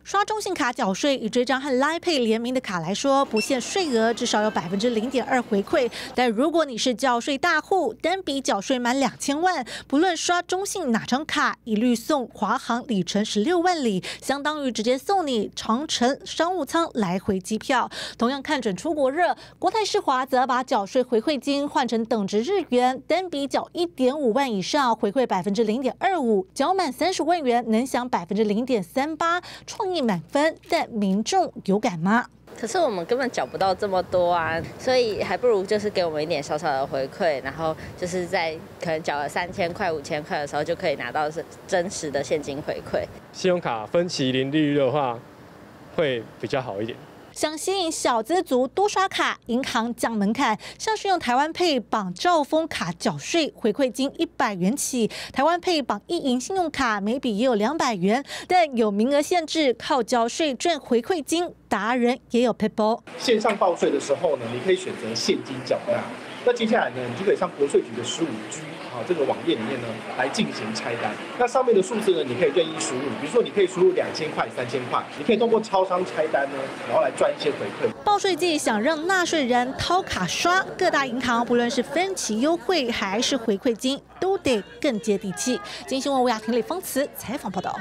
刷中信卡缴税，以这张和 Line Pay 联名的卡来说，不限税额，至少有0.2%回馈。但如果你是缴税大户，单笔缴税满2000万，不论刷中信哪张卡，一律送华航里程16万里，相当于直接送你长程商务舱来回机票。同样看准出国热，国泰世华则把缴税回馈金换成等值日元，单笔缴1.5万以上，回馈0.25%，缴满30万元能享0.38%，创意满分。但民众有感吗？ 可是我们根本缴不到这么多啊，所以还不如就是给我们一点小小的回馈，然后就是在可能缴了3000块、5000块的时候，就可以拿到真实的现金回馈。 信用卡分期零利率的话，会比较好一点。 想吸引小资族多刷卡，银行降门槛，像是用台湾配绑兆丰卡缴税，回馈金100元起；台湾配绑一银信用卡，每笔也有200元，但有名额限制，靠缴税赚回馈金，达人也有 people。 线上报税的时候呢，你可以选择现金缴纳。那接下来呢，你就可以上国税局的15G 这个网页里面呢来进行拆单。那上面的数字呢，你可以任意输入，比如说你可以输入2000块、3000块，你可以通过超商拆单呢，然后来赚一些回馈。 报税季想让纳税人掏卡刷，各大银行不论是分期优惠还是回馈金，都得更接地气。今新闻吴雅婷、李芳慈采访报道。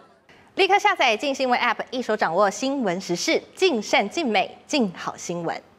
立刻下载镜新闻 App， 一手掌握新闻时事，尽善尽美，尽好新闻。